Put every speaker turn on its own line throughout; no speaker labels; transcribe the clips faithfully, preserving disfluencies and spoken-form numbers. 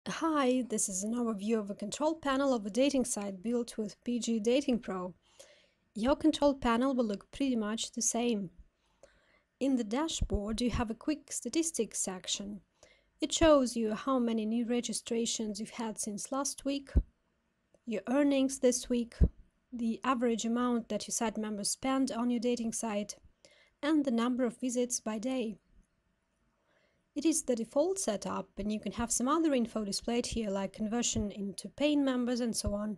Hi, this is an overview of a control panel of a dating site built with P G Dating Pro. Your control panel will look pretty much the same. In the dashboard, you have a quick statistics section. It shows you how many new registrations you've had since last week, your earnings this week, the average amount that your site members spend on your dating site, and the number of visits by day. It is the default setup, and you can have some other info displayed here, like conversion into paying members and so on.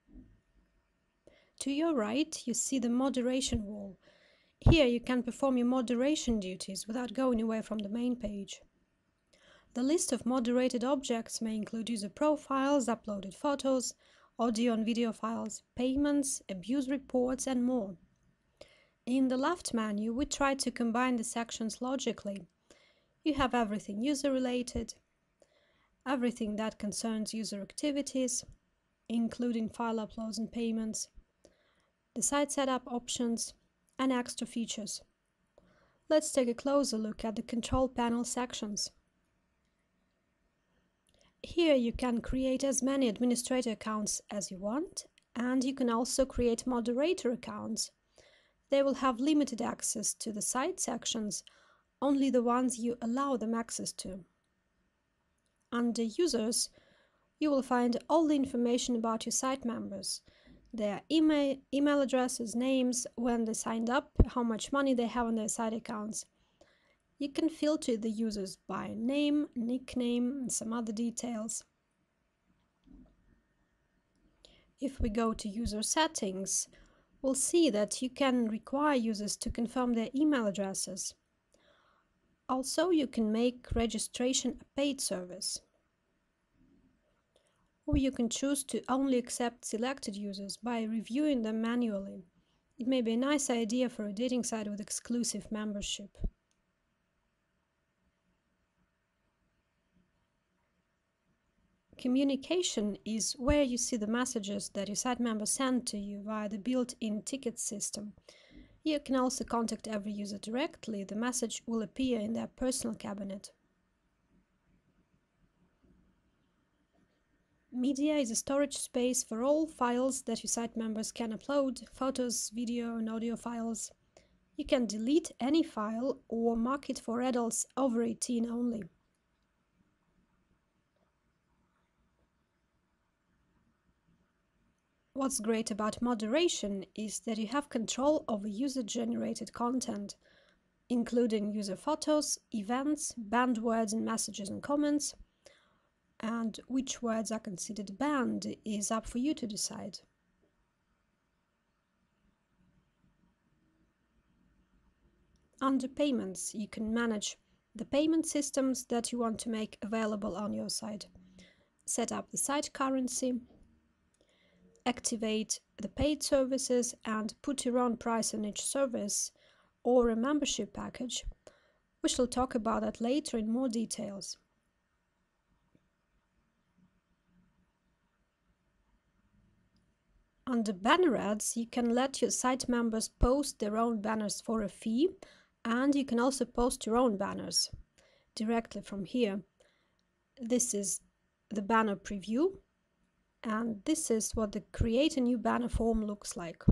To your right, you see the moderation wall. Here you can perform your moderation duties without going away from the main page. The list of moderated objects may include user profiles, uploaded photos, audio and video files, payments, abuse reports, and more. In the left menu, we try to combine the sections logically. You have everything user-related, everything that concerns user activities, including file uploads and payments, the site setup options, and extra features. Let's take a closer look at the control panel sections. Here you can create as many administrator accounts as you want, and you can also create moderator accounts. They will have limited access to the site sections, only the ones you allow them access to. Under Users, you will find all the information about your site members, their email, email addresses, names, when they signed up, how much money they have on their site accounts. You can filter the users by name, nickname, and some other details. If we go to User Settings, we'll see that you can require users to confirm their email addresses. Also, you can make registration a paid service. Or you can choose to only accept selected users by reviewing them manually. It may be a nice idea for a dating site with exclusive membership. Communication is where you see the messages that your site members send to you via the built-in ticket system. You can also contact every user directly. The message will appear in their personal cabinet. Media is a storage space for all files that your site members can upload, photos, video and audio files. You can delete any file or mark it for adults over eighteen only. What's great about moderation is that you have control over user-generated content, including user photos, events, banned words and messages and comments, and which words are considered banned is up for you to decide. Under Payments, you can manage the payment systems that you want to make available on your site, set up the site currency, activate the paid services, and put your own price on each service or a membership package. We shall talk about that later in more details. Under Banner Ads, you can let your site members post their own banners for a fee, and you can also post your own banners directly from here. This is the banner preview, and this is what the Create a New Banner form looks like.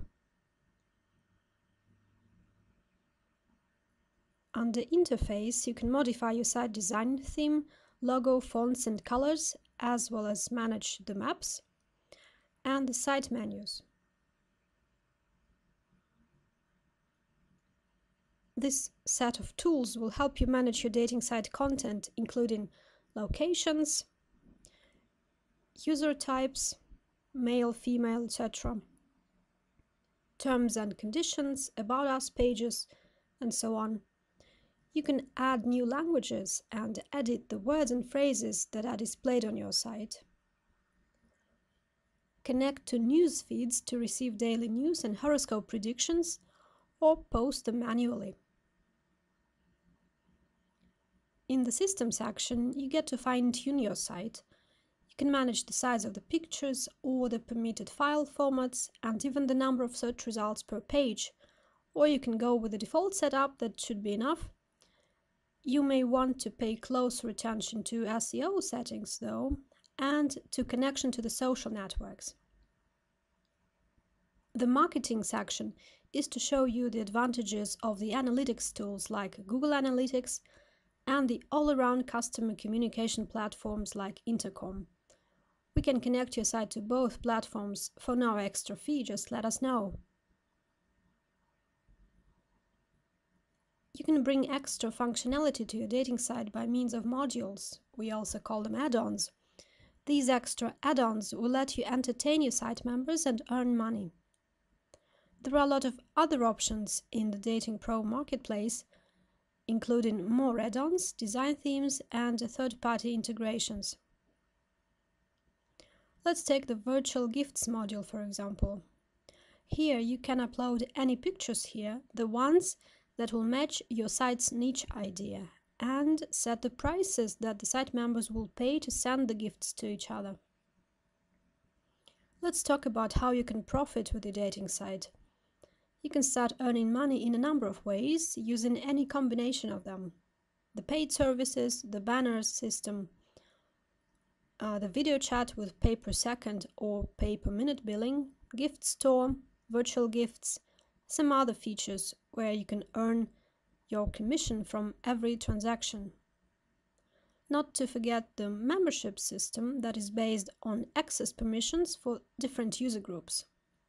Under Interface, you can modify your site design theme, logo, fonts and colors, as well as manage the maps and the site menus. This set of tools will help you manage your dating site content, including locations, user types, male, female, et cetera, terms and conditions, about us pages, and so on. You can add new languages and edit the words and phrases that are displayed on your site. Connect to news feeds to receive daily news and horoscope predictions, or post them manually. In the System section, you get to fine-tune your site. You can manage the size of the pictures or the permitted file formats and even the number of search results per page, or you can go with the default setup. That should be enough. You may want to pay closer attention to S E O settings though, and to connection to the social networks. The marketing section is to show you the advantages of the analytics tools like Google Analytics and the all-around customer communication platforms like Intercom. We can connect your site to both platforms for no extra fee, just let us know. You can bring extra functionality to your dating site by means of modules. We also call them add-ons. These extra add-ons will let you entertain your site members and earn money. There are a lot of other options in the Dating Pro marketplace, including more add-ons, design themes, and third-party integrations. Let's take the virtual gifts module, for example. Here you can upload any pictures here, the ones that will match your site's niche idea, and set the prices that the site members will pay to send the gifts to each other. Let's talk about how you can profit with your dating site. You can start earning money in a number of ways, using any combination of them. The paid services, the banners system, uh, the video chat with pay per second or pay per minute billing, gift store, virtual gifts, some other features where you can earn your commission from every transaction. Not to forget the membership system that is based on access permissions for different user groups.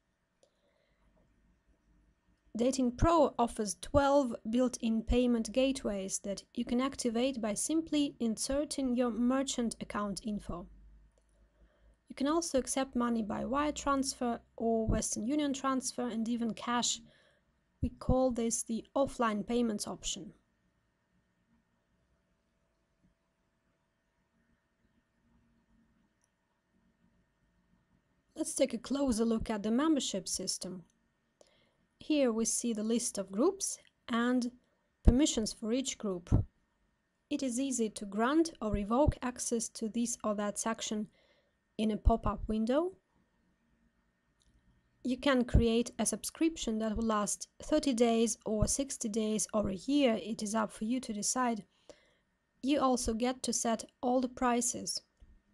Dating Pro offers twelve built-in payment gateways that you can activate by simply inserting your merchant account info. You can also accept money by wire transfer or Western Union transfer and even cash. We call this the offline payments option. Let's take a closer look at the membership system. Here we see the list of groups and permissions for each group. It is easy to grant or revoke access to this or that section in a pop-up window. You can create a subscription that will last thirty days or sixty days or a year. It is up for you to decide. You also get to set all the prices.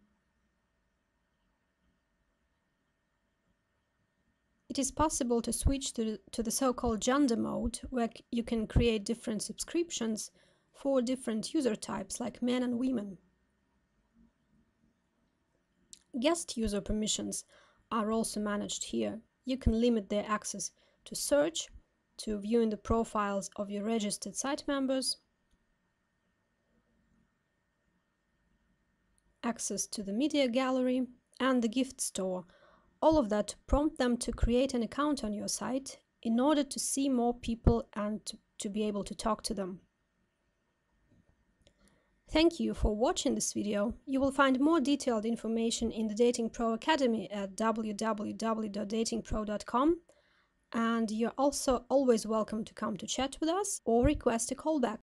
It is possible to switch to the, to the so-called gender mode, where you can create different subscriptions for different user types like men and women. Guest user permissions are also managed here. You can limit their access to search, to viewing the profiles of your registered site members, access to the media gallery and the gift store. All of that to prompt them to create an account on your site in order to see more people and to, to be able to talk to them. Thank you for watching this video. You will find more detailed information in the Dating Pro Academy at w w w dot dating pro dot com, and you're also always welcome to come to chat with us or request a callback.